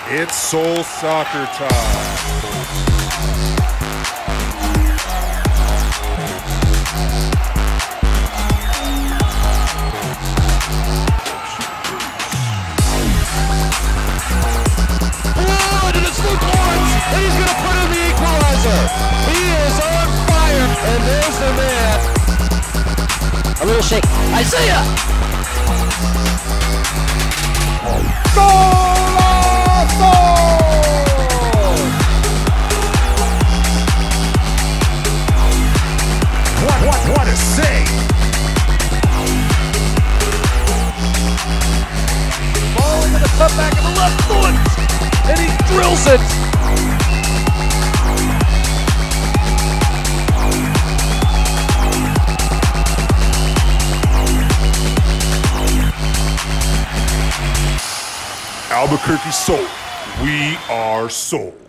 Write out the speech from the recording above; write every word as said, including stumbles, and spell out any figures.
It's Soul Soccer time. And he's going to put in the equalizer. He is on fire. And there's the man. A little shake. Isaiah! Golazo! What, what, what a save! Ball into the cutback of the left foot. And he drills it. Albuquerque Soul. We are Soul.